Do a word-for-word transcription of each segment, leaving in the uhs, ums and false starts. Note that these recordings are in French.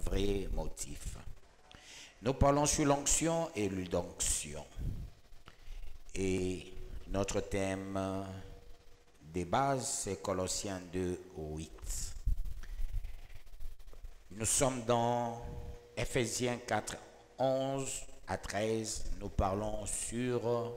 vrai motif. Nous parlons sur l'onction et l'onction. Et notre thème de base, c'est Colossiens deux, huit. Nous sommes dans Ephésiens quatre, onze à treize. Nous parlons sur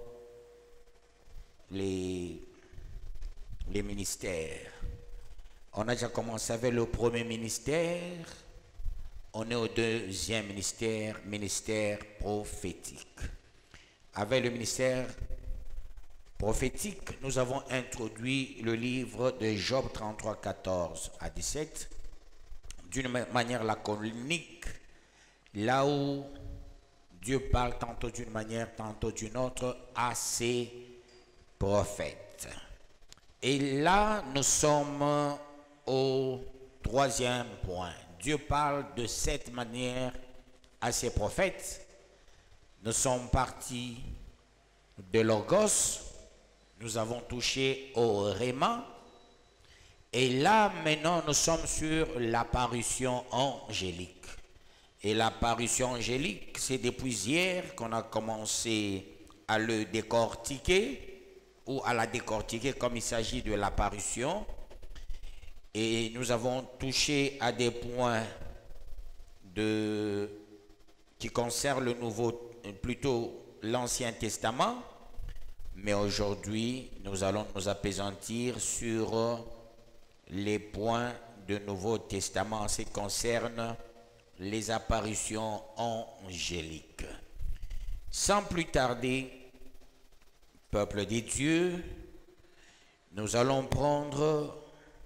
les, les ministères. On a déjà commencé avec le premier ministère. On est au deuxième ministère, ministère prophétique. Avec le ministère prophétique, nous avons introduit le livre de Job trente-trois, quatorze à dix-sept, d'une manière laconique, là où Dieu parle tantôt d'une manière, tantôt d'une autre à ses prophètes. Et là, nous sommes au troisième point. Dieu parle de cette manière à ses prophètes. Nous sommes partis de Logos, nous avons touché au Réma, et là maintenant nous sommes sur l'apparition angélique. Et l'apparition angélique, c'est depuis hier qu'on a commencé à le décortiquer, ou à la décortiquer comme il s'agit de l'apparition. Et nous avons touché à des points de, qui concernent le Nouveau, plutôt l'Ancien Testament. Mais aujourd'hui, nous allons nous appesantir sur les points du Nouveau Testament en ce qui concerne les apparitions angéliques. Sans plus tarder, peuple des dieux, nous allons prendre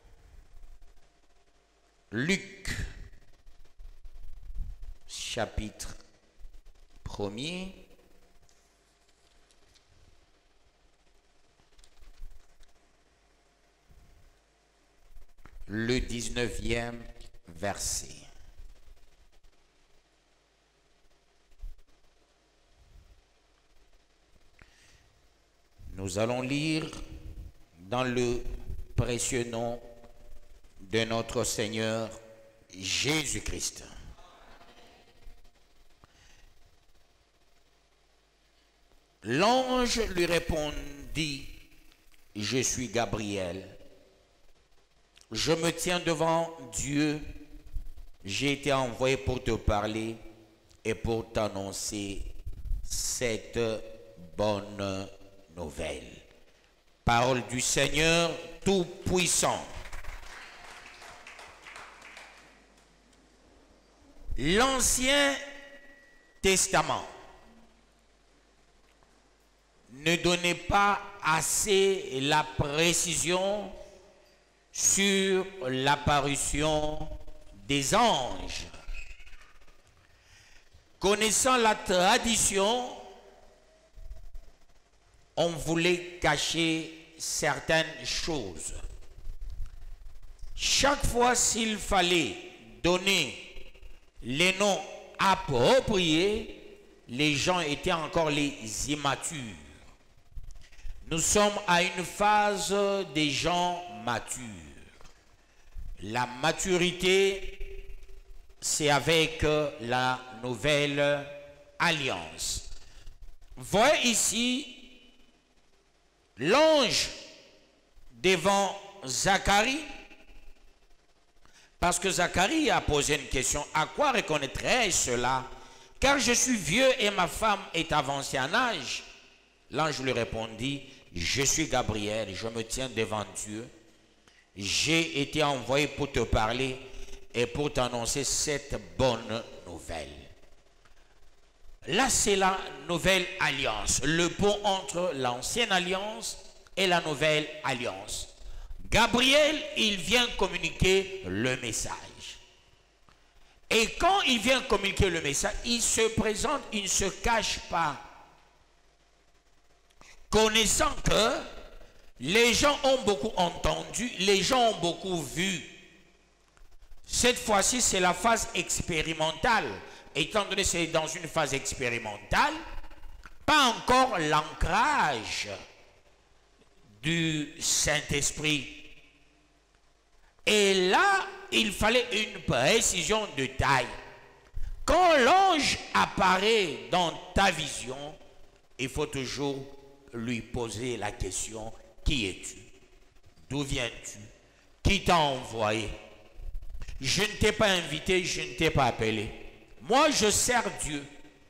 Luc, chapitre premier, le dix-neuvième verset. Nous allons lire dans le précieux nom de notre Seigneur Jésus-Christ. L'ange lui répondit: je suis Gabriel. Je me tiens devant Dieu. J'ai été envoyé pour te parler et pour t'annoncer cette bonne nouvelle. Parole du Seigneur Tout-Puissant. L'Ancien Testament ne donnait pas assez la précision sur l'apparition des anges. Connaissant la tradition, on voulait cacher certaines choses. Chaque fois s'il fallait donner les noms appropriés, les gens étaient encore les immatures. Nous sommes à une phase des gens matures. La maturité, c'est avec la nouvelle alliance. Voyez ici l'ange devant Zacharie, parce que Zacharie a posé une question: à quoi reconnaîtrais-je cela? Car je suis vieux et ma femme est avancée en âge. L'ange lui répondit: je suis Gabriel, je me tiens devant Dieu. J'ai été envoyé pour te parler et pour t'annoncer cette bonne nouvelle. Là, c'est la nouvelle alliance, le pont entre l'ancienne alliance et la nouvelle alliance. Gabriel, il vient communiquer le message. Et quand il vient communiquer le message, il se présente, il ne se cache pas. Connaissant que les gens ont beaucoup entendu, les gens ont beaucoup vu. Cette fois-ci, c'est la phase expérimentale. Étant donné que c'est dans une phase expérimentale, pas encore l'ancrage du Saint-Esprit. Et là, il fallait une précision de taille. Quand l'ange apparaît dans ta vision, il faut toujours lui poser la question, qui es-tu? D'où viens-tu? Qui t'a envoyé? Je ne t'ai pas invité, je ne t'ai pas appelé. Moi, je sers Dieu.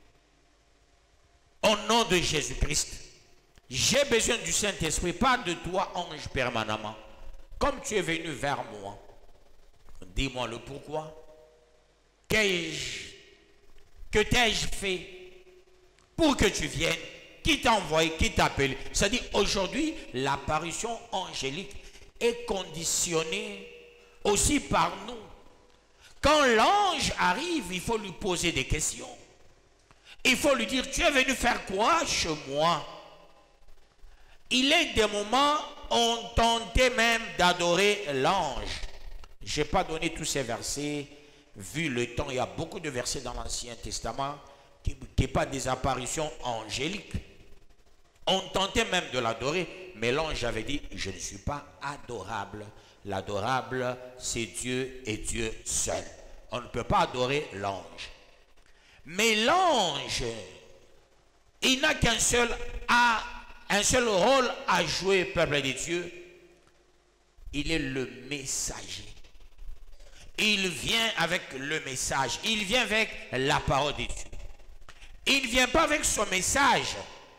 Au nom de Jésus-Christ, j'ai besoin du Saint-Esprit, pas de toi, ange, permanemment. Comme tu es venu vers moi, dis-moi le pourquoi. Qu'ai-je, que t'ai-je fait pour que tu viennes? Qui t'a envoyé, qui t'a appelé? C'est-à-dire, aujourd'hui, l'apparition angélique est conditionnée aussi par nous. Quand l'ange arrive, il faut lui poser des questions. Il faut lui dire, tu es venu faire quoi chez moi? Il est des moments où on tentait même d'adorer l'ange. Je n'ai pas donné tous ces versets. Vu le temps, il y a beaucoup de versets dans l'Ancien Testament qui n'est pas des apparitions angéliques. On tentait même de l'adorer, mais l'ange avait dit, je ne suis pas adorable. L'adorable, c'est Dieu et Dieu seul. On ne peut pas adorer l'ange. Mais l'ange, il n'a qu'un seul, a, un seul rôle à jouer, peuple de Dieu. Il est le messager. Il vient avec le message. Il vient avec la parole de Dieu. Il ne vient pas avec son message.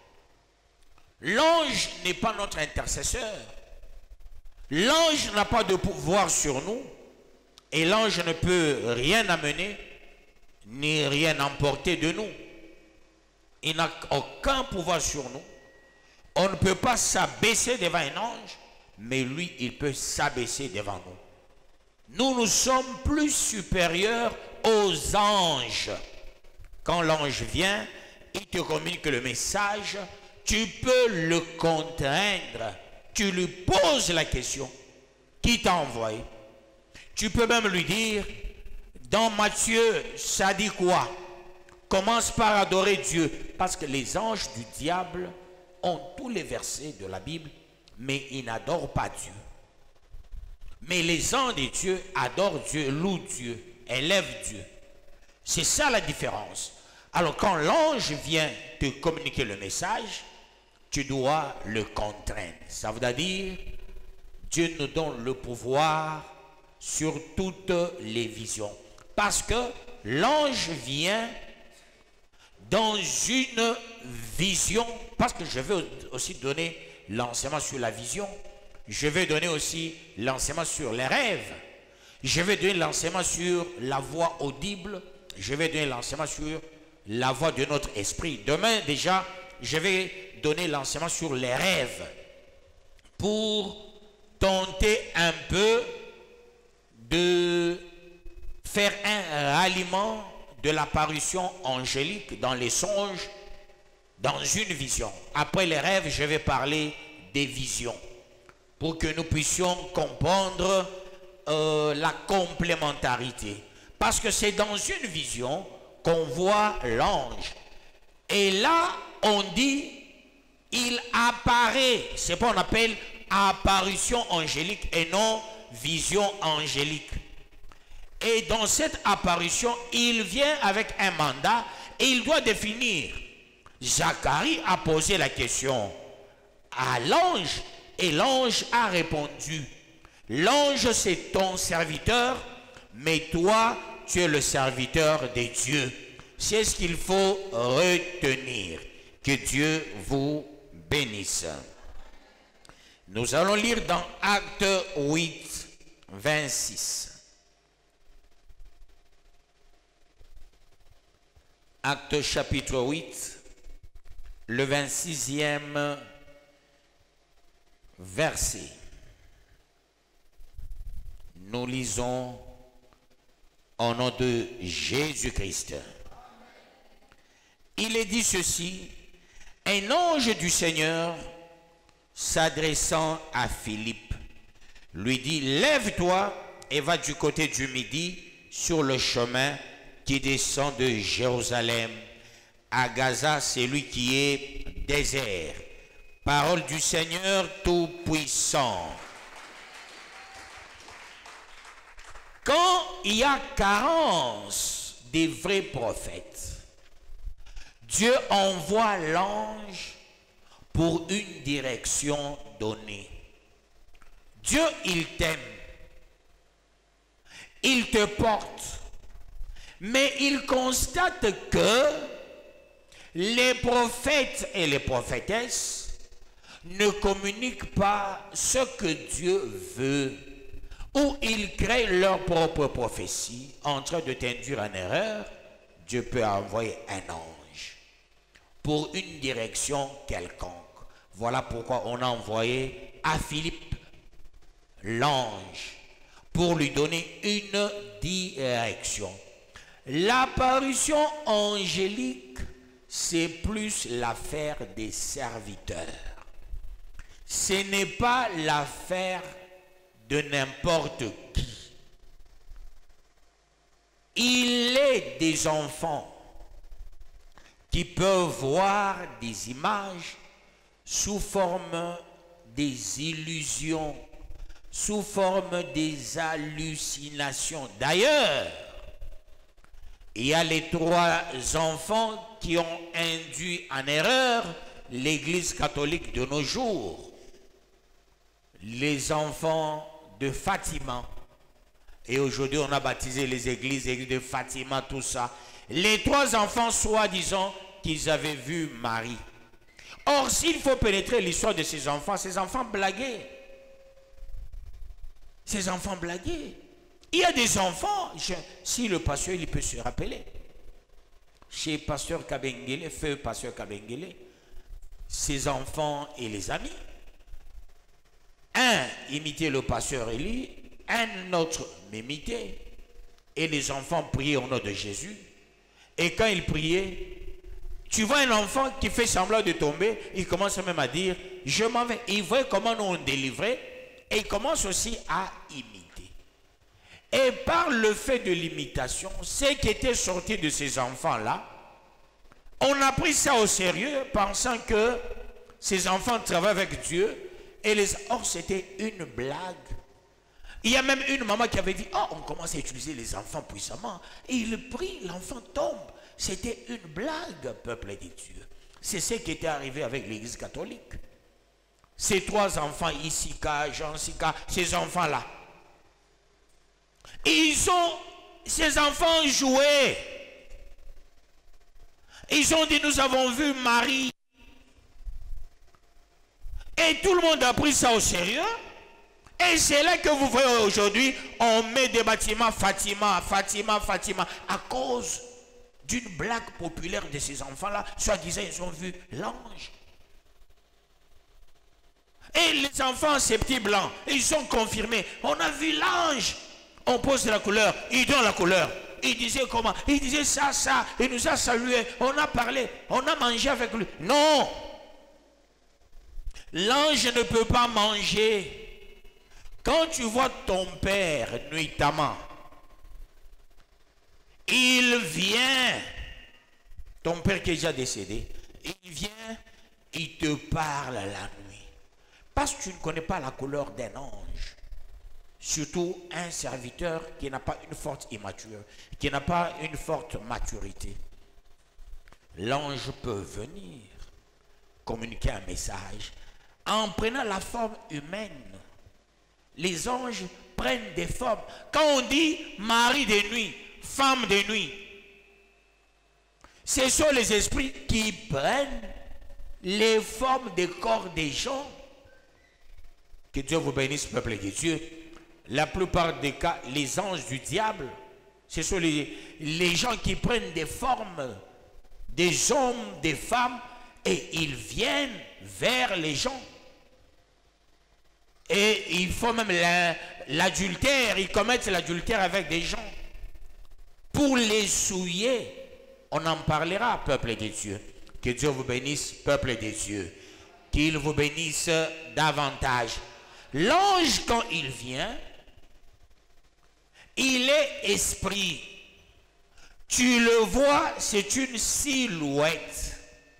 L'ange n'est pas notre intercesseur. L'ange n'a pas de pouvoir sur nous. Et l'ange ne peut rien amener, ni rien emporter de nous. Il n'a aucun pouvoir sur nous. On ne peut pas s'abaisser devant un ange, mais lui, il peut s'abaisser devant nous. Nous, nous sommes plus supérieurs aux anges. Quand l'ange vient, il te communique le message, tu peux le contraindre. Tu lui poses la question, qui t'a envoyé? Tu peux même lui dire, dans Matthieu, ça dit quoi? Commence par adorer Dieu. Parce que les anges du diable ont tous les versets de la Bible, mais ils n'adorent pas Dieu. Mais les anges de Dieu adorent Dieu, louent Dieu, élèvent Dieu. C'est ça la différence. Alors quand l'ange vient te communiquer le message, tu dois le contraindre. Ça veut dire, Dieu nous donne le pouvoir sur toutes les visions. Parce que l'ange vient dans une vision, parce que je vais aussi donner l'enseignement sur la vision, je vais donner aussi l'enseignement sur les rêves, je vais donner l'enseignement sur la voix audible, je vais donner l'enseignement sur la voix de notre esprit. Demain déjà, je vais donner l'enseignement sur les rêves pour tenter un peu de faire un ralliement de l'apparition angélique dans les songes, dans une vision. Après les rêves, je vais parler des visions pour que nous puissions comprendre euh, la complémentarité. Parce que c'est dans une vision qu'on voit l'ange. Et là, on dit, il apparaît. C'est ce qu'on appelle apparition angélique et non vision angélique. Et dans cette apparition, il vient avec un mandat et il doit définir. Zacharie a posé la question à l'ange et l'ange a répondu. L'ange, c'est ton serviteur, mais toi, tu es le serviteur de Dieu. C'est ce qu'il faut retenir. Que Dieu vous bénisse. Nous allons lire dans Acte huit, vingt-six. Acte chapitre huit, le vingt-sixième verset. Nous lisons au nom de Jésus-Christ. Il est dit ceci, un ange du Seigneur s'adressant à Philippe, lui dit, lève-toi et va du côté du midi sur le chemin qui descend de Jérusalem à Gaza, c'est lui qui est désert. Parole du Seigneur Tout-Puissant. Quand il y a carence des vrais prophètes. Dieu envoie l'ange pour une direction donnée. Dieu, il t'aime. Il te porte. Mais il constate que les prophètes et les prophétesses ne communiquent pas ce que Dieu veut, ou ils créent leur propre prophétie en train de t'induire en erreur. Dieu peut envoyer un ange pour une direction quelconque. Voilà pourquoi on a envoyé à Philippe l'ange pour lui donner une direction. L'apparition angélique, c'est plus l'affaire des serviteurs. Ce n'est pas l'affaire de n'importe qui. Il est des enfants qui peuvent voir des images sous forme des illusions, sous forme des hallucinations. D'ailleurs, il y a les trois enfants qui ont induit en erreur l'Église catholique de nos jours. Les enfants de Fatima. Et aujourd'hui, on a baptisé les églises, l'église de Fatima, tout ça. Les trois enfants, soi-disant, qu'ils avaient vu Marie. Or, s'il faut pénétrer l'histoire de ces enfants, ces enfants blaguaient. Ces enfants blaguaient. Il y a des enfants, je, si le pasteur il peut se rappeler, chez pasteur Kabengele, feu pasteur Kabengele, ses enfants et les amis, un imitait le pasteur Élie, un autre m'imitait, et les enfants priaient au nom de Jésus. Et quand ils priaient, tu vois un enfant qui fait semblant de tomber, il commence même à dire, je m'en vais. Il voit comment nous on délivrait, et il commence aussi à imiter. Et par le fait de l'imitation, ce qui était sorti de ces enfants-là, on a pris ça au sérieux, pensant que ces enfants travaillent avec Dieu, et les... Or, c'était une blague. Il y a même une maman qui avait dit, oh, on commence à utiliser les enfants puissamment. Et il prie, l'enfant tombe. C'était une blague, peuple de Dieu. C'est ce qui était arrivé avec l'Église catholique. Ces trois enfants, Issika, Jean Sika, ces enfants-là. Ils ont, ces enfants joué. Ils ont dit, nous avons vu Marie. Et tout le monde a pris ça au sérieux. Et c'est là que vous voyez aujourd'hui, on met des bâtiments Fatima, Fatima, Fatima, à cause d'une blague populaire de ces enfants-là. Soit-disant, ils ont vu l'ange. Et les enfants, ces petits blancs, ils sont confirmés. On a vu l'ange. On pose la couleur, il donne la couleur. Il disait comment? Il disait ça, ça. Il nous a salué. On a parlé. On a mangé avec lui. Non. L'ange ne peut pas manger. Quand tu vois ton père nuitamment, il vient, ton père qui est déjà décédé, il vient, il te parle la nuit. Parce que tu ne connais pas la couleur d'un ange. Surtout un serviteur qui n'a pas une forte immature, qui n'a pas une forte maturité. L'ange peut venir communiquer un message en prenant la forme humaine. Les anges prennent des formes. Quand on dit mari de nuit, femme de nuit, ce sont les esprits qui prennent les formes des corps des gens. Que Dieu vous bénisse, peuple de Dieu. La plupart des cas, les anges du diable, ce sont les, les gens qui prennent des formes des hommes, des femmes, et ils viennent vers les gens. Et ils font même l'adultère, ils commettent l'adultère avec des gens. Pour les souiller, on en parlera, peuple de Dieu. Que Dieu vous bénisse, peuple de Dieu. Qu'il vous bénisse davantage. L'ange, quand il vient, il est esprit. Tu le vois, c'est une silhouette.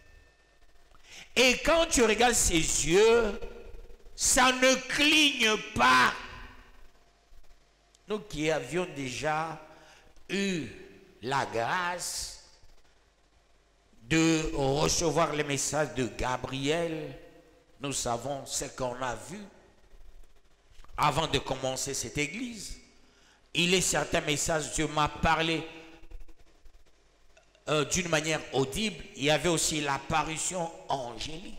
Et quand tu regardes ses yeux, ça ne cligne pas. Nous qui avions déjà eu la grâce de recevoir les messages de Gabriel, nous savons ce qu'on a vu avant de commencer cette église. Il est certains messages, Dieu m'a parlé euh, d'une manière audible. Il y avait aussi l'apparition angélique.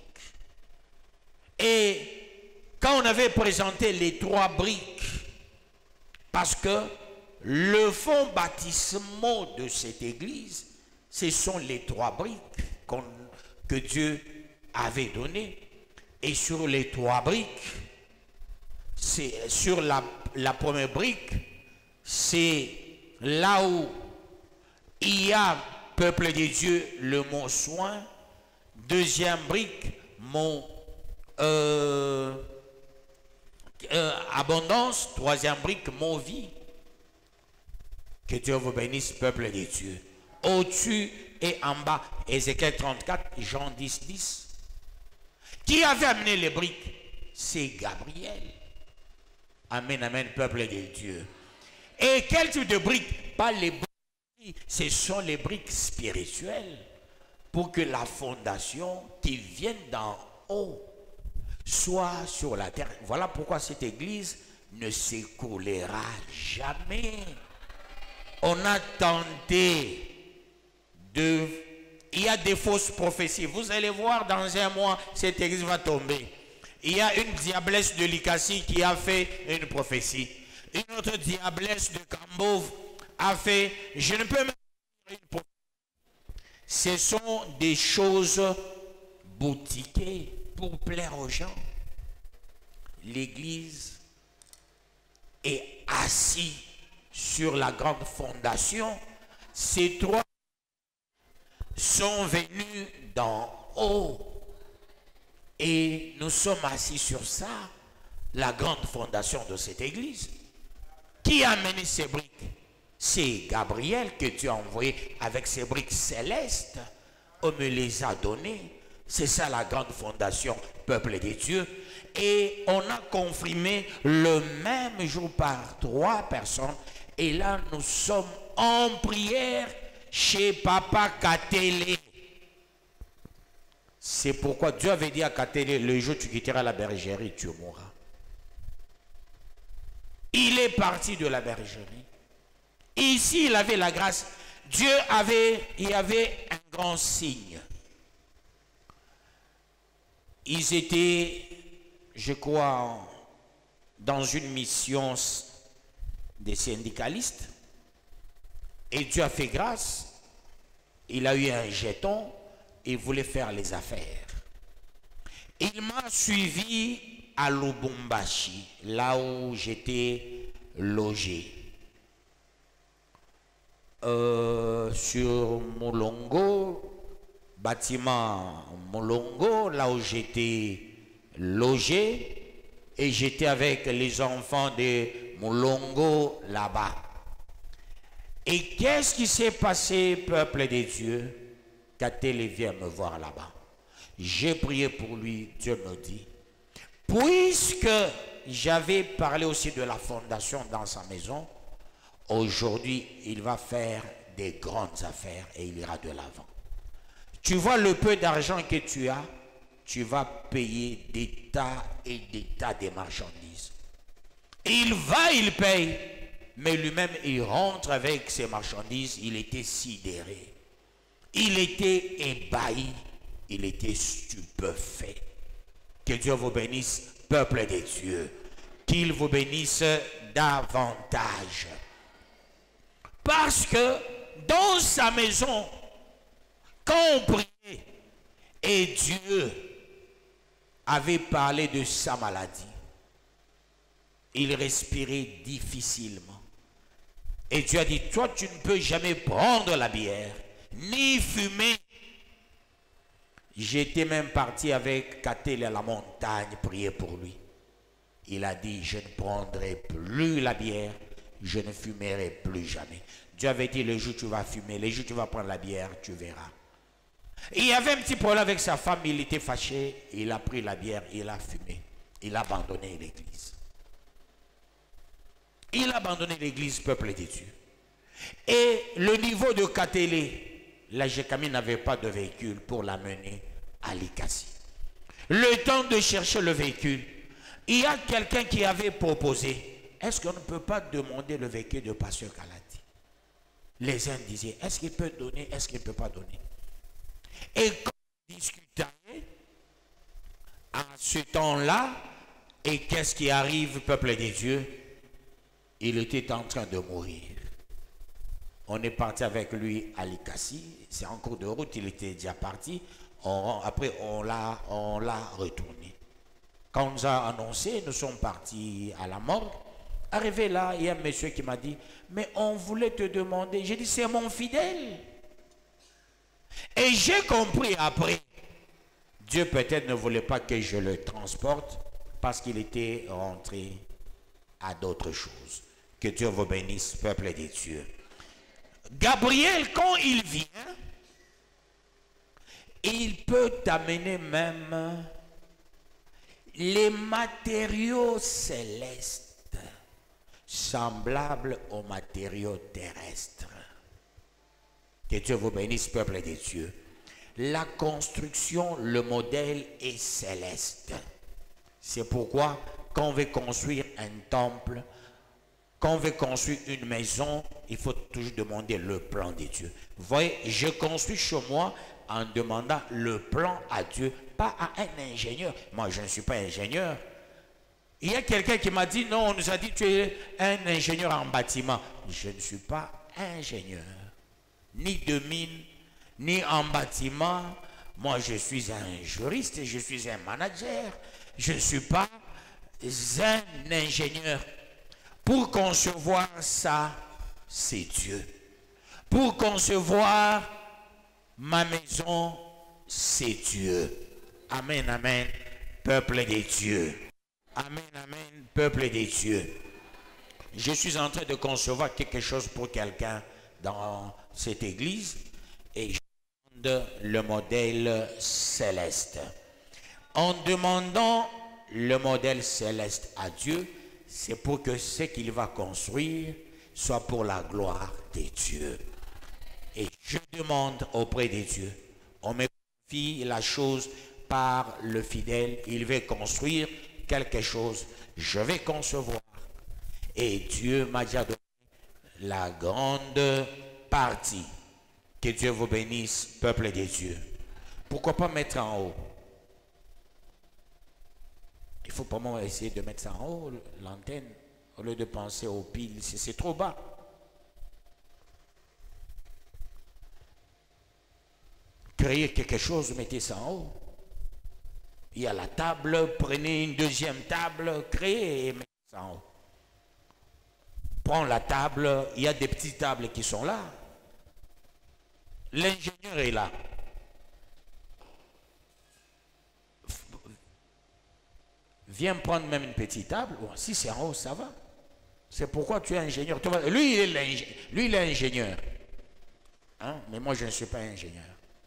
Et quand on avait présenté les trois briques, parce que le fond baptismal de cette église, ce sont les trois briques qu'on, que Dieu avait données. Et sur les trois briques, c'est sur la, la première brique, c'est là où il y a, peuple de Dieu, le mot soin. Deuxième brique, mon euh, euh, abondance. Troisième brique, mon vie. Que Dieu vous bénisse, peuple de Dieu. Au-dessus et en bas, Ézéchiel trente-quatre, Jean dix, dix. Qui avait amené les briques? C'est Gabriel. Amen, amen, peuple de Dieu. Et quel type de briques? Pas les briques, ce sont les briques spirituelles. Pour que la fondation qui vient d'en haut soit sur la terre. Voilà pourquoi cette église ne s'écoulera jamais. On a tenté de... Il y a des fausses prophéties. Vous allez voir, dans un mois, cette église va tomber. Il y a une diablesse de Likasi qui a fait une prophétie. Une autre diablesse de Kambov a fait... Je ne peux même pas dire une prophétie. Ce sont des choses boutiquées pour plaire aux gens. L'église est assise sur la grande fondation. Ces trois sont venus d'en haut. Et nous sommes assis sur ça, la grande fondation de cette église. Qui a amené ces briques? C'est Gabriel que Dieu a envoyé avec ses briques célestes. On me les a données. C'est ça la grande fondation, peuple de Dieu. Et on a confirmé le même jour par trois personnes. Et là, nous sommes en prière chez Papa Katélé. C'est pourquoi Dieu avait dit à Katélé, le jour où tu quitteras la bergerie, tu mourras. Il est parti de la bergerie. Ici, il avait la grâce. Dieu avait, il y avait un grand signe. Ils étaient, je crois, dans une mission des syndicalistes. Et Dieu a fait grâce. Il a eu un jeton. Il voulait faire les affaires. Il m'a suivi à Lubumbashi, là où j'étais logé. Euh, sur Mulongo, bâtiment Mulongo, là où j'étais logé, et j'étais avec les enfants de Mulongo là-bas. Et qu'est-ce qui s'est passé, peuple de Dieu? Katélé vient me voir là-bas. J'ai prié pour lui, Dieu me dit, puisque j'avais parlé aussi de la fondation dans sa maison, aujourd'hui, il va faire des grandes affaires et il ira de l'avant. Tu vois le peu d'argent que tu as, tu vas payer des tas et des tas de marchandises. Il va, il paye, mais lui-même, il rentre avec ses marchandises, il était sidéré. Il était ébahi, il était stupéfait. Que Dieu vous bénisse, peuple de Dieu. Qu'il vous bénisse davantage. Parce que dans sa maison, quand on priait, et Dieu avait parlé de sa maladie, il respirait difficilement. Et Dieu a dit, toi tu ne peux jamais prendre la bière, ni fumer. J'étais même parti avec Katélé à la montagne, prier pour lui. Il a dit, je ne prendrai plus la bière, je ne fumerai plus jamais. Dieu avait dit, le jour où tu vas fumer, le jour où tu vas prendre la bière, tu verras. Et il y avait un petit problème avec sa femme, il était fâché, il a pris la bière, il a fumé. Il a abandonné l'église. Il a abandonné l'église, peuple de Dieu. Et le niveau de Katélé, la Gécamine n'avait pas de véhicule pour l'amener à Likasi. Le temps de chercher le véhicule, il y a quelqu'un qui avait proposé, est-ce qu'on ne peut pas demander le véhicule de Pasteur Kaladi? Les uns disaient, est-ce qu'il peut donner, est-ce qu'il ne peut pas donner? Et quand on discutait, à ce temps-là, et qu'est-ce qui arrive, peuple des dieux? Il était en train de mourir. On est parti avec lui à Likasi, c'est en cours de route, il était déjà parti. On, après, on l'a on l'a retourné. Quand on nous a annoncé, nous sommes partis à la morgue. Arrivé là, il y a un monsieur qui m'a dit, mais on voulait te demander. J'ai dit, c'est mon fidèle. Et j'ai compris après, Dieu peut-être ne voulait pas que je le transporte parce qu'il était rentré à d'autres choses. Que Dieu vous bénisse, peuple des dieux. Gabriel, quand il vient, il peut t'amener même les matériaux célestes semblables aux matériaux terrestres. Que Dieu vous bénisse, peuple des dieux. La construction, le modèle est céleste. C'est pourquoi quand on veut construire un temple, quand on veut construire une maison, il faut toujours demander le plan de Dieu. Vous voyez, je construis chez moi en demandant le plan à Dieu, pas à un ingénieur. Moi, je ne suis pas ingénieur. Il y a quelqu'un qui m'a dit, non, on nous a dit tu es un ingénieur en bâtiment. Je ne suis pas ingénieur, ni de mine, ni en bâtiment. Moi, je suis un juriste, je suis un manager. Je ne suis pas un ingénieur. Pour concevoir ça, c'est Dieu. Pour concevoir ma maison, c'est Dieu. Amen, amen, peuple des dieux. Amen, amen, peuple des dieux. Je suis en train de concevoir quelque chose pour quelqu'un dans cette église et je demande le modèle céleste. En demandant le modèle céleste à Dieu, c'est pour que ce qu'il va construire soit pour la gloire des dieux. Et je demande auprès des dieux, on me confie la chose par le fidèle, il veut construire quelque chose, je vais concevoir. Et Dieu m'a déjà donné la grande partie. Que Dieu vous bénisse, peuple des dieux. Pourquoi pas mettre en haut? Il faut pas moi essayer de mettre ça en haut, l'antenne, au lieu de penser aux piles, c'est trop bas. Créez quelque chose, mettez ça en haut. Il y a la table, prenez une deuxième table, créez et mettez ça en haut. Prends la table, il y a des petites tables qui sont là. L'ingénieur est là. Viens prendre même une petite table. Si c'est en haut, ça va. C'est pourquoi tu es ingénieur. Lui, il est, lui, il est ingénieur. Hein? Mais moi, je ne suis pas ingénieur.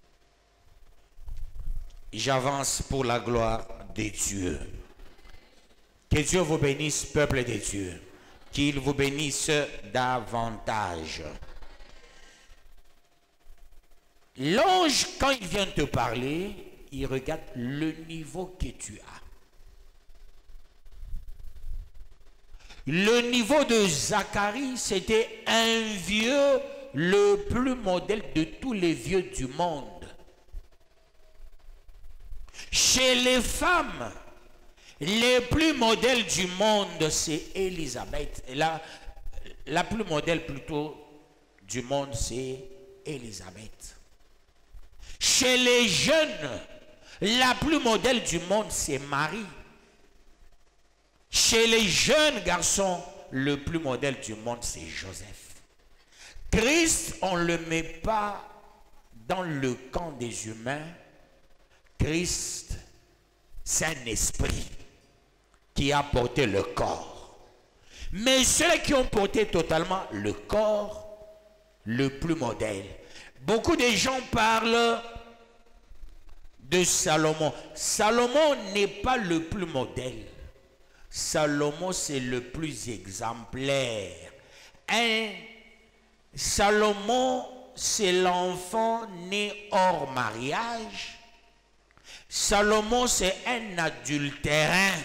J'avance pour la gloire des dieux. Que Dieu vous bénisse, peuple des dieux. Qu'il vous bénisse davantage. L'ange, quand il vient te parler, il regarde le niveau que tu as. Le niveau de Zacharie, c'était un vieux, le plus modèle de tous les vieux du monde. Chez les femmes, les plus modèles du monde, c'est Élisabeth. La, la plus modèle plutôt du monde, c'est Élisabeth. Chez les jeunes, la plus modèle du monde, c'est Marie. Chez les jeunes garçons, le plus modèle du monde, c'est Joseph. Christ, on ne le met pas dans le camp des humains. Christ, c'est un esprit qui a porté le corps. Mais ceux qui ont porté totalement le corps, le plus modèle. Beaucoup de gens parlent de Salomon. Salomon n'est pas le plus modèle. Salomon, c'est le plus exemplaire. Un Salomon, c'est l'enfant né hors mariage. Salomon, c'est un adultérin.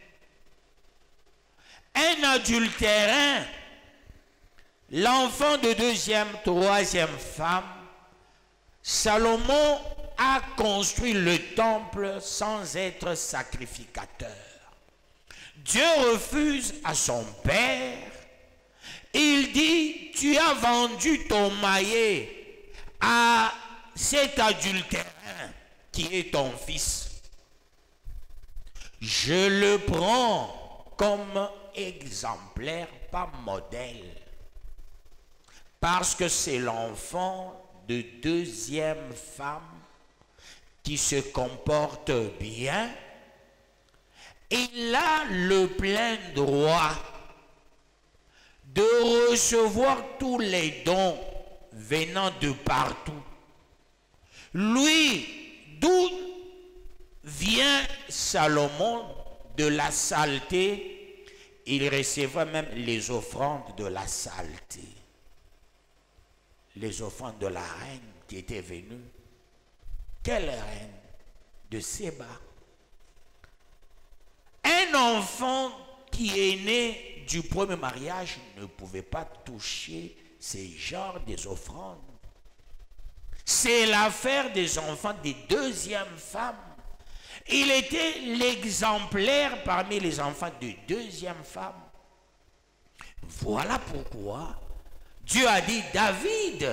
Un adultérin, l'enfant de deuxième, troisième femme. Salomon a construit le temple sans être sacrificateur. Dieu refuse à son père. Il dit, tu as vendu ton maillet à cet adultérin qui est ton fils. Je le prends comme exemplaire, pas modèle. Parce que c'est l'enfant de deuxième femme qui se comporte bien. Il a le plein droit de recevoir tous les dons venant de partout. Lui, d'où vient Salomon? De la saleté, il recevra même les offrandes de la saleté. Les offrandes de la reine qui était venue. Quelle reine? De Séba. Un enfant qui est né du premier mariage ne pouvait pas toucher ces genres des offrandes. C'est l'affaire des enfants des deuxièmes femmes. Il était l'exemplaire parmi les enfants de deuxième femme. Voilà pourquoi Dieu a dit, David,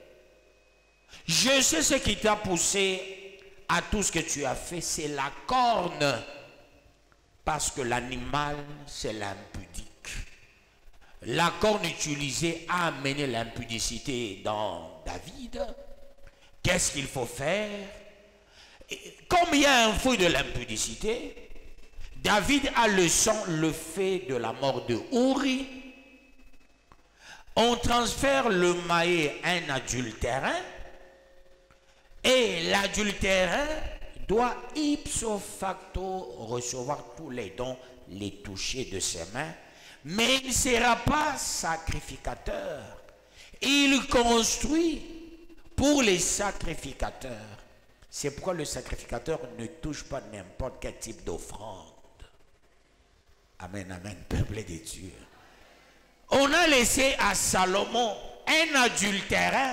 je sais ce qui t'a poussé à tout ce que tu as fait, c'est la corne. Parce que l'animal, c'est l'impudique. La corne utilisée a amené l'impudicité dans David. Qu'est-ce qu'il faut faire? Comme il y a un fruit de l'impudicité, David a le sang, le fait de la mort de Uri. On transfère le maillet à un adultérin et l'adultérin doit ipso facto recevoir tous les dons, les toucher de ses mains, mais il ne sera pas sacrificateur. Il construit pour les sacrificateurs. C'est pourquoi le sacrificateur ne touche pas n'importe quel type d'offrande. Amen, amen, peuple de Dieu. On a laissé à Salomon un adultérin.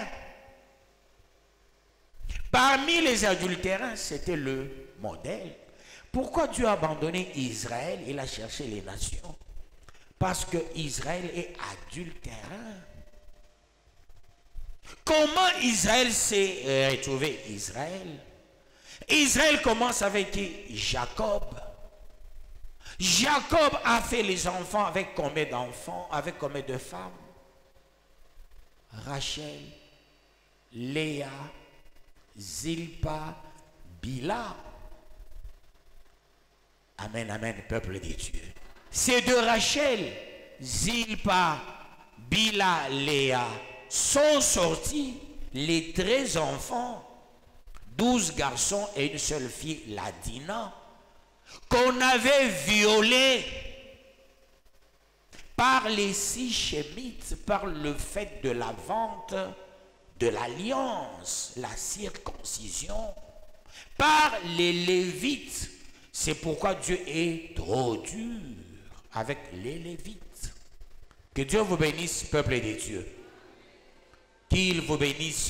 Parmi les adultérins, c'était le modèle. Pourquoi Dieu a abandonné Israël? Il a cherché les nations. Parce que Israël est adultérin. Comment Israël s'est retrouvé? Israël. Israël commence avec qui? Jacob. Jacob a fait les enfants avec combien d'enfants? Avec combien de femmes? Rachel, Léa, Zilpa, Bila. Amen, amen, peuple de Dieu. Ces deux Rachel, Zilpa, Bila, Léa sont sortis les treize enfants, douze garçons et une seule fille, la Dina, qu'on avait violée par les six Shémites, par le fait de la vente de l'alliance, la circoncision, par les Lévites. C'est pourquoi Dieu est trop dur avec les Lévites. Que Dieu vous bénisse, peuple de Dieu. Qu'il vous bénisse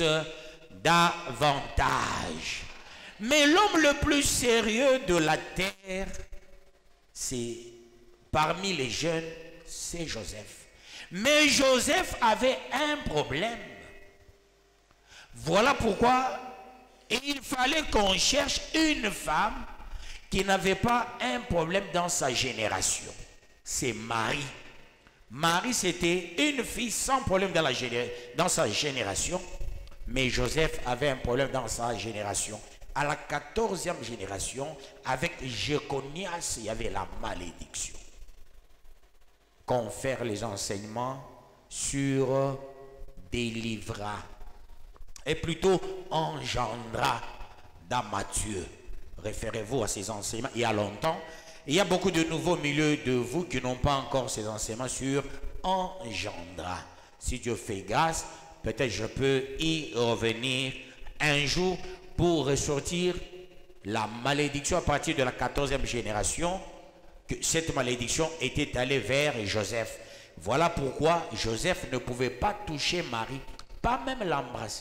davantage. Mais l'homme le plus sérieux de la terre, c'est parmi les jeunes, c'est Joseph. Mais Joseph avait un problème. Voilà pourquoi il fallait qu'on cherche une femme qui n'avait pas un problème dans sa génération. C'est Marie. Marie, c'était une fille sans problème dans, la géné dans sa génération, mais Joseph avait un problème dans sa génération. À la quatorzième génération, avec Jéconias, il y avait la malédiction. Confère les enseignements sur délivra, et plutôt engendra dans Matthieu. Référez-vous à ces enseignements. Il y a longtemps, il y a beaucoup de nouveaux milieux de vous qui n'ont pas encore ces enseignements sur engendra. Si Dieu fait grâce, Peut-être je peux y revenir un jour pour ressortir la malédiction à partir de la quatorzième génération, que cette malédiction était allée vers Joseph. Voilà pourquoi Joseph ne pouvait pas toucher Marie, pas même l'embrasser.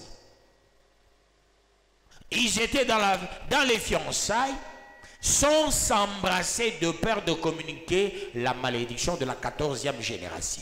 Ils étaient dans, la, dans les fiançailles, sans s'embrasser de peur de communiquer la malédiction de la quatorzième génération.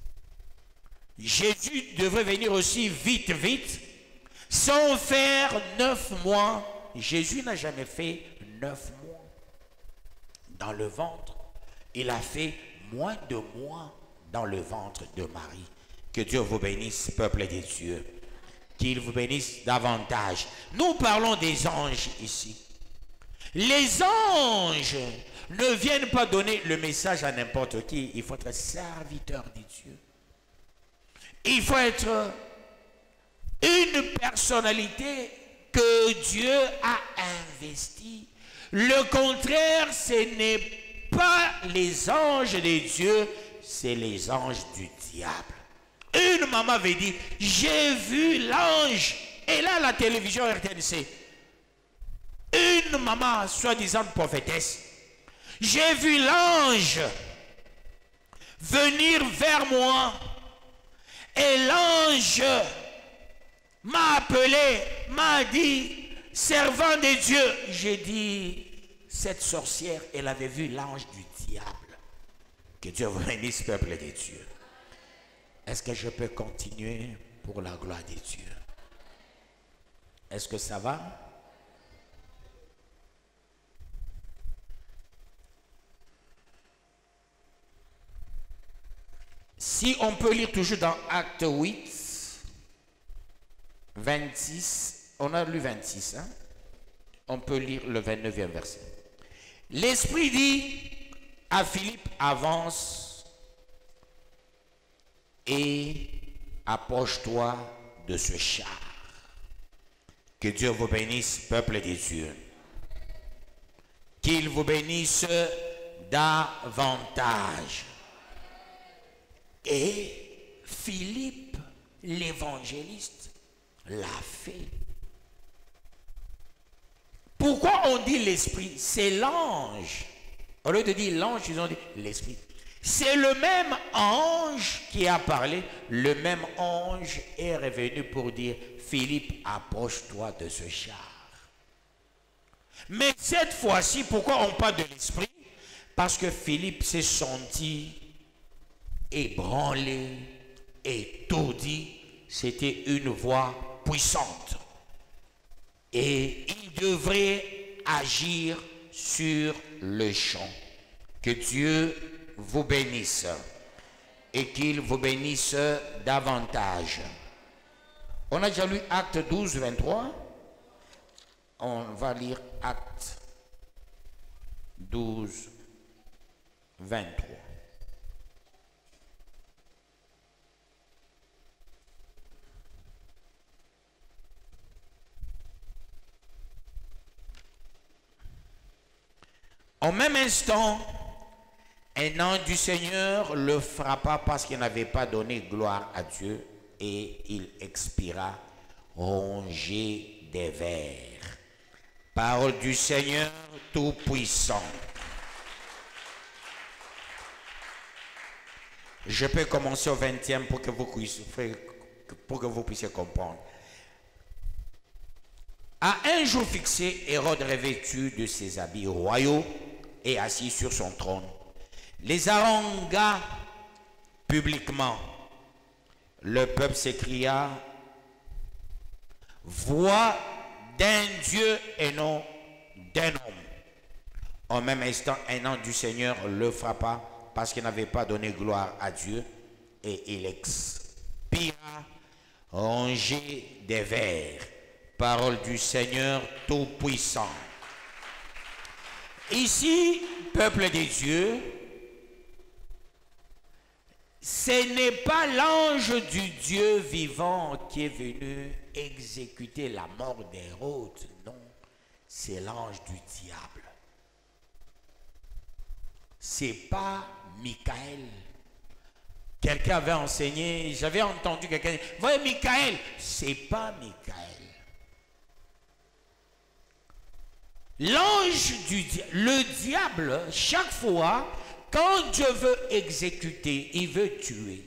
Jésus devrait venir aussi vite, vite, sans faire neuf mois. Jésus n'a jamais fait neuf mois dans le ventre. Il a fait moins de mois dans le ventre de Marie. Que Dieu vous bénisse, peuple des dieux. Qu'il vous bénisse davantage. Nous parlons des anges ici. Les anges ne viennent pas donner le message à n'importe qui. Il faut être serviteur de Dieu. Il faut être une personnalité que Dieu a investie. Le contraire, ce n'est pas les anges de Dieu, c'est les anges du diable. Une maman avait dit, j'ai vu l'ange. Et là, la télévision R T N C. Une maman, soi-disant prophétesse. J'ai vu l'ange venir vers moi. Et l'ange m'a appelé, m'a dit, servant de Dieu. J'ai dit, cette sorcière, elle avait vu l'ange du diable. Que Dieu vous bénisse, peuple de Dieu. Est-ce que je peux continuer pour la gloire de Dieu? Est-ce que ça va? Si on peut lire toujours dans Acte huit, vingt-six, on a lu vingt-six, hein? On peut lire le vingt-neuvième verset. L'Esprit dit à Philippe, avance et approche-toi de ce char. Que Dieu vous bénisse, peuple des dieux. Qu'il vous bénisse davantage. Et Philippe, l'évangéliste, l'a fait. Pourquoi on dit l'esprit? C'est l'ange. Au lieu de dire l'ange, ils ont dit l'esprit. C'est le même ange qui a parlé. Le même ange est revenu pour dire, Philippe, approche-toi de ce char. Mais cette fois-ci, pourquoi on parle de l'esprit? Parce que Philippe s'est senti ébranlé, étourdi. C'était une voix puissante. Et il devrait agir sur le champ. Que Dieu vous bénisse et qu'il vous bénisse davantage. On a déjà lu Acte douze, vingt-trois. On va lire Acte douze, vingt-trois. En même instant, un ange du Seigneur le frappa parce qu'il n'avait pas donné gloire à Dieu et il expira rongé des vers. Parole du Seigneur Tout-Puissant. Je peux commencer au vingtième pour que vous puissiez, pour que vous puissiez comprendre. À un jour fixé, Hérode, revêtu de ses habits royaux et assis sur son trône, les harangua publiquement. Le peuple s'écria, voix d'un Dieu et non d'un homme. En même instant, un ange du Seigneur le frappa parce qu'il n'avait pas donné gloire à Dieu et il expira rongé des vers. Parole du Seigneur Tout-Puissant. Ici, peuple de Dieu, ce n'est pas l'ange du Dieu vivant qui est venu exécuter la mort d'Hérode, non, c'est l'ange du diable. C'est pas Michael Quelqu'un avait enseigné, j'avais entendu quelqu'un dire, voyez Michael, c'est pas Michael. L'ange du diable, le diable, chaque fois, quand Dieu veut exécuter, il veut tuer.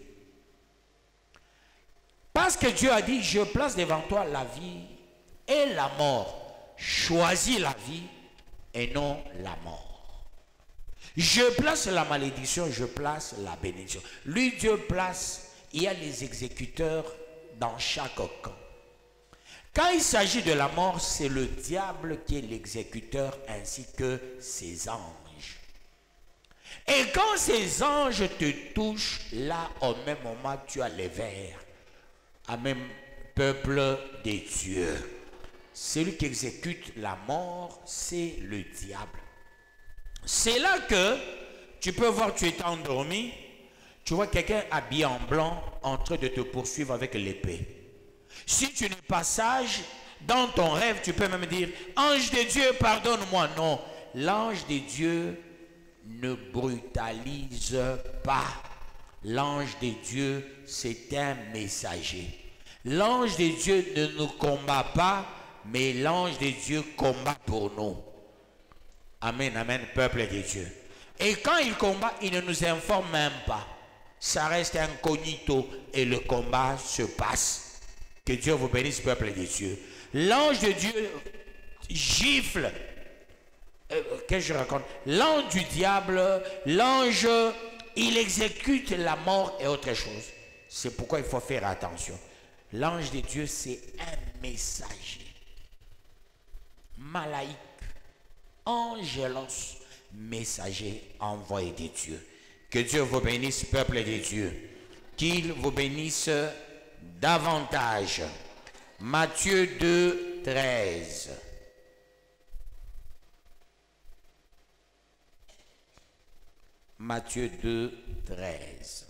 Parce que Dieu a dit, je place devant toi la vie et la mort. Choisis la vie et non la mort. Je place la malédiction, je place la bénédiction. Lui, Dieu place, il y a les exécuteurs dans chaque camp. Quand il s'agit de la mort, c'est le diable qui est l'exécuteur ainsi que ses anges. Et quand ces anges te touchent, là, au même moment, tu as les vers. Amen, peuple des dieux. Celui qui exécute la mort, c'est le diable. C'est là que tu peux voir, tu es endormi, tu vois quelqu'un habillé en blanc en train de te poursuivre avec l'épée. Si tu n'es pas sage, dans ton rêve, tu peux même dire, ange de Dieu, pardonne-moi. Non, l'ange de Dieu ne brutalise pas. L'ange de Dieu, c'est un messager. L'ange de Dieu ne nous combat pas, mais l'ange de Dieu combat pour nous. Amen, amen, peuple de Dieu. Et quand il combat, il ne nous informe même pas. Ça reste incognito et le combat se passe. Que Dieu vous bénisse, peuple de Dieu. L'ange de Dieu gifle. Euh, Qu'est-ce que je raconte? L'ange du diable, l'ange, il exécute la mort et autre chose. C'est pourquoi il faut faire attention. L'ange de Dieu, c'est un messager. Malaïque, angelos, messager envoyé de Dieu. Que Dieu vous bénisse, peuple de Dieu. Qu'il vous bénisse davantage. Matthieu deux, treize. Matthieu deux, treize.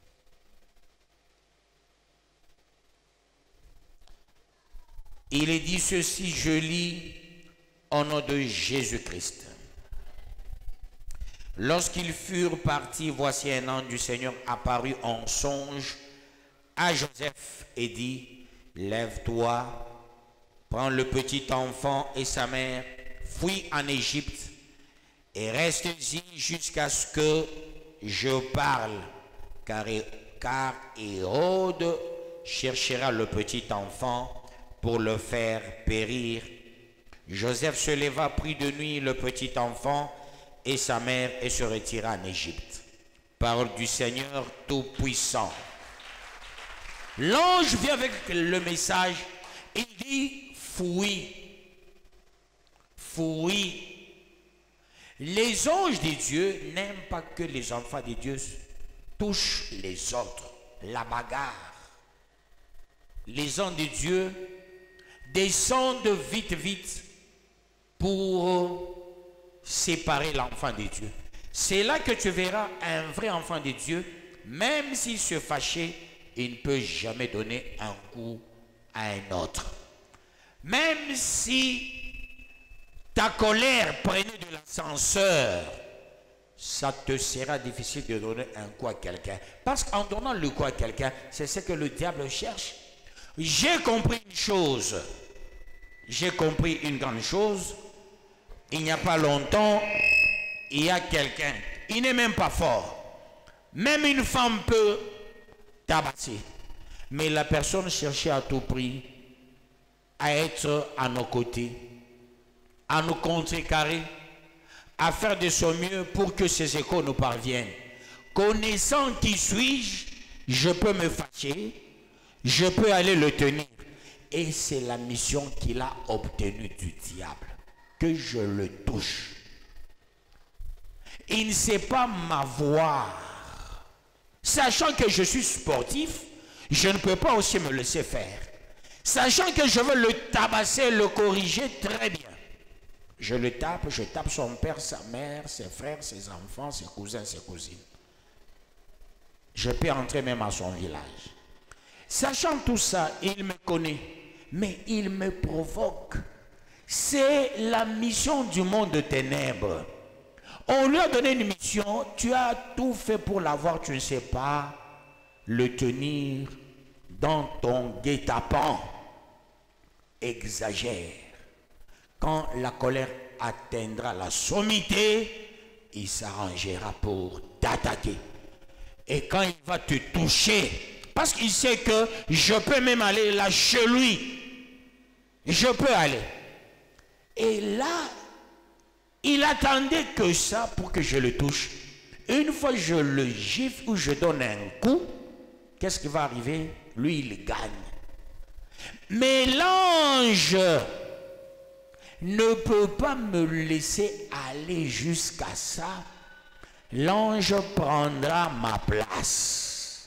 Il est dit ceci, je lis au nom de Jésus-Christ. Lorsqu'ils furent partis, voici un ange du Seigneur apparut en songe à Joseph et dit, lève-toi, prends le petit enfant et sa mère, fuis en Égypte et reste-y jusqu'à ce que je parle, car, car Hérode cherchera le petit enfant pour le faire périr. Joseph se leva, prit de nuit le petit enfant et sa mère et se retira en Égypte. Parole du Seigneur Tout-Puissant. L'ange vient avec le message, il dit fuis, fuis. Les anges de Dieu n'aiment pas que les enfants de Dieu touchent les autres, la bagarre. Les anges de Dieu descendent vite, vite pour séparer l'enfant de Dieu. C'est là que tu verras un vrai enfant de Dieu, même s'il se fâchait, il ne peut jamais donner un coup à un autre. Même si ta colère prenait de l'ascenseur, ça te sera difficile de donner un coup à quelqu'un. Parce qu'en donnant le coup à quelqu'un, c'est ce que le diable cherche. J'ai compris une chose. J'ai compris une grande chose. Il n'y a pas longtemps, il y a quelqu'un, il n'est même pas fort. Même une femme peut tabasser. Mais la personne cherchait à tout prix à être à nos côtés, à nous contrecarrer, à faire de son mieux pour que ces échos nous parviennent. Connaissant qui suis-je, je peux me fâcher, je peux aller le tenir. Et c'est la mission qu'il a obtenue du diable, que je le touche. Il ne sait pas m'avoir. Sachant que je suis sportif, je ne peux pas aussi me laisser faire. Sachant que je veux le tabasser, le corriger, très bien. Je le tape, je tape son père, sa mère, ses frères, ses enfants, ses cousins, ses cousines. Je peux entrer même à son village. Sachant tout ça, il me connaît, mais il me provoque. C'est la mission du monde de ténèbres. On lui a donné une mission, tu as tout fait pour l'avoir, tu ne sais pas le tenir dans ton guet-apens. Exagère. Quand la colère atteindra la sommité, il s'arrangera pour t'attaquer. Et quand il va te toucher, parce qu'il sait que je peux même aller là chez lui, je peux aller. Et là, il attendait que ça pour que je le touche. Une fois je le gifle ou je donne un coup, qu'est-ce qui va arriver? Lui, il gagne. Mais l'ange ne peut pas me laisser aller jusqu'à ça. L'ange prendra ma place.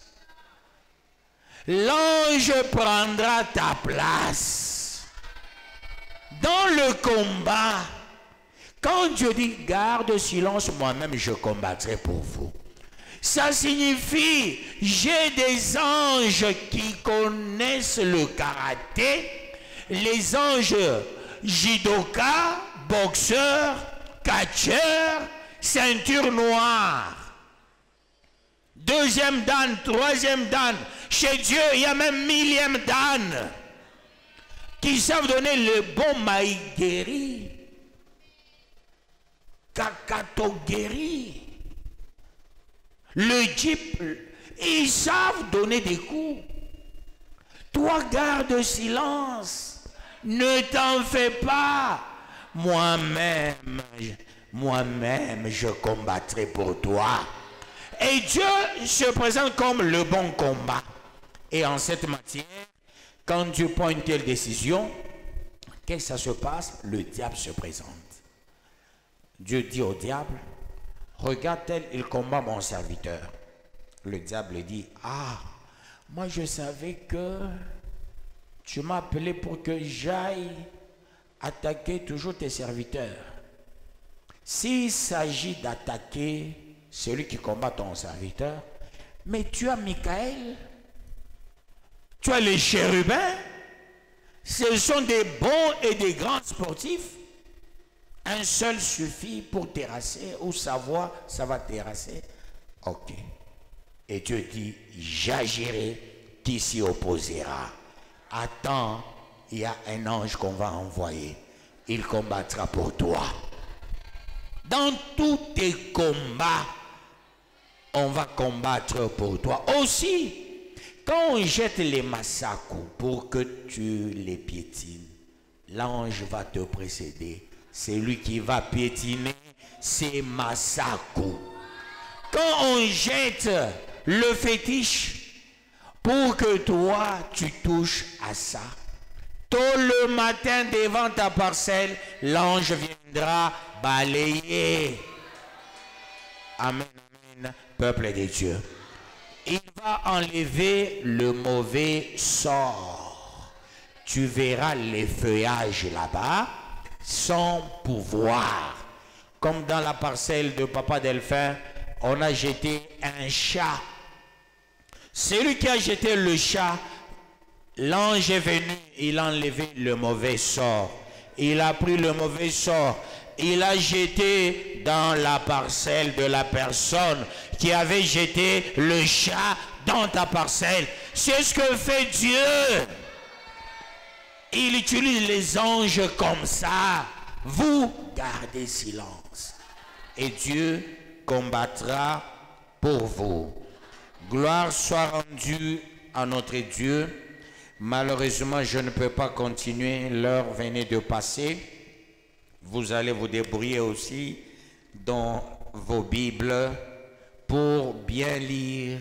L'ange prendra ta place. Dans le combat, quand Dieu dit garde silence, moi-même je combattrai pour vous. Ça signifie, j'ai des anges qui connaissent le karaté, les anges judoka, boxeurs, catcheurs, ceinture noire. Deuxième dan, troisième dan. Chez Dieu, il y a même millième dan qui savent donner le bon maïgueri, kakatogeri. Le jeep, ils savent donner des coups. Toi, garde silence. Ne t'en fais pas. Moi-même, moi-même, je combattrai pour toi. Et Dieu se présente comme le bon combat. Et en cette matière, quand Dieu prend une telle décision, qu'est-ce que ça se passe? Le diable se présente. Dieu dit au diable, regarde tel, il combat mon serviteur. Le diable dit, ah, moi je savais que tu m'as appelé pour que j'aille attaquer toujours tes serviteurs. S'il s'agit d'attaquer celui qui combat ton serviteur, mais tu as Michael, tu as les chérubins, ce sont des bons et des grands sportifs. Un seul suffit pour terrasser, ou sa voix, ça va terrasser. Ok. Et Dieu dit, j'agirai, qui s'y opposera. Attends, il y a un ange qu'on va envoyer. Il combattra pour toi. Dans tous tes combats, on va combattre pour toi. Aussi, quand on jette les massacres pour que tu les piétines, l'ange va te précéder. C'est lui qui va piétiner ces massacres. Quand on jette le fétiche pour que toi tu touches à ça, tôt le matin devant ta parcelle, l'ange viendra balayer. Amen, amen, peuple de Dieu. Il va enlever le mauvais sort. Tu verras les feuillages là-bas sans pouvoir. Comme dans la parcelle de Papa Delphin, on a jeté un chat. Celui qui a jeté le chat, l'ange est venu, il a enlevé le mauvais sort. Il a pris le mauvais sort, il a jeté dans la parcelle de la personne qui avait jeté le chat dans ta parcelle. C'est ce que fait Dieu. Il utilise les anges comme ça. Vous gardez silence. Et Dieu combattra pour vous. Gloire soit rendue à notre Dieu. Malheureusement, je ne peux pas continuer. L'heure venait de passer. Vous allez vous débrouiller aussi dans vos Bibles pour bien lire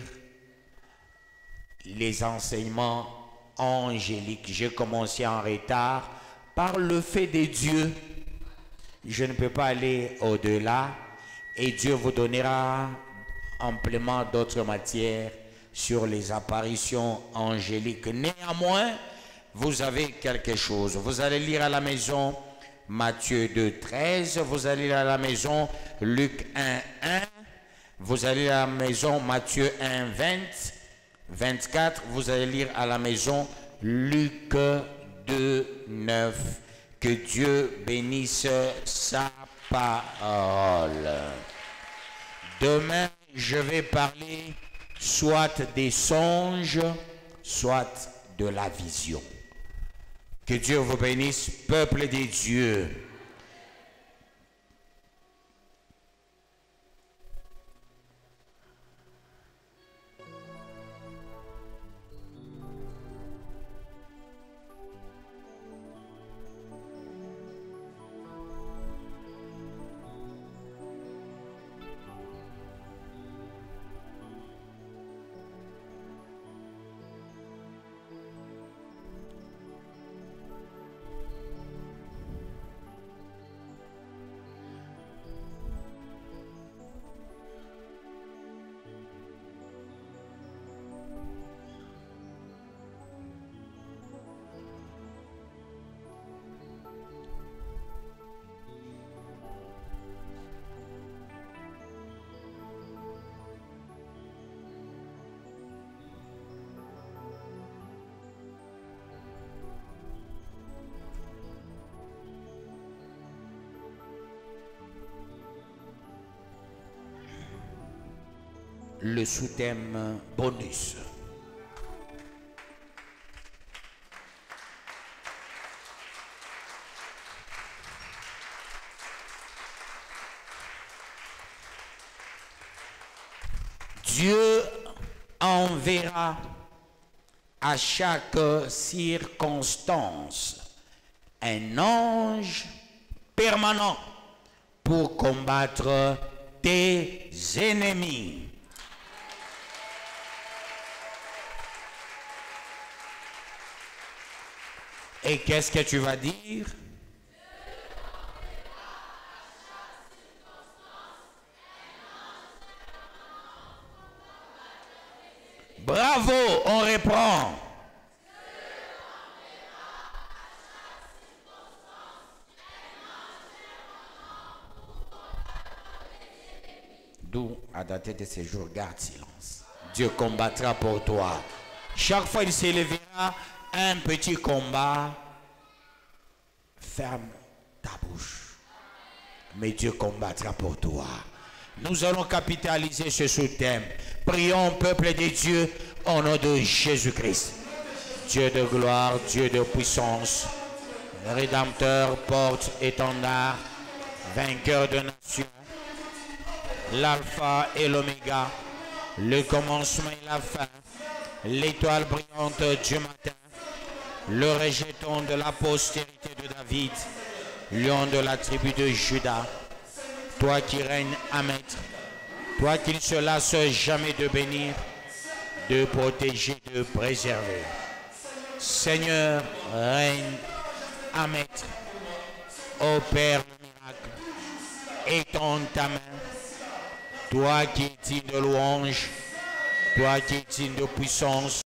les enseignements angéliques. J'ai commencé en retard par le fait de Dieu. Je ne peux pas aller au-delà et Dieu vous donnera amplement d'autres matières sur les apparitions angéliques. Néanmoins, vous avez quelque chose. Vous allez lire à la maison Matthieu deux, treize. Vous allez lire à la maison Luc un, un. Vous allez lire à la maison Matthieu un, vingt, vingt-quatre. Vous allez lire à la maison Luc deux, neuf. Que Dieu bénisse sa parole. Demain, je vais parler soit des songes, soit de la vision. Que Dieu vous bénisse, peuple des dieux. Le sous-thème bonus. Dieu enverra à chaque circonstance un ange permanent pour combattre tes ennemis. Et qu'est-ce que tu vas dire? Bravo, on reprend. D'où, à dater de ces jours, garde silence. Dieu combattra pour toi. Chaque fois il s'élèvera un petit combat, ferme ta bouche. Mais Dieu combattra pour toi. Nous allons capitaliser ce sous-thème. Prions, peuple de Dieu, au nom de Jésus-Christ. Dieu de gloire, Dieu de puissance, Rédempteur, porte-étendard, vainqueur de nations, l'alpha et l'oméga, le commencement et la fin, l'étoile brillante du matin, le rejeton de la postérité de David, lion de la tribu de Juda, toi qui règnes à maître, toi qui ne se lasse jamais de bénir, de protéger, de préserver. Seigneur, règne à maître, opère le miracle, étends ta main, toi qui es digne de louange, toi qui es digne de puissance,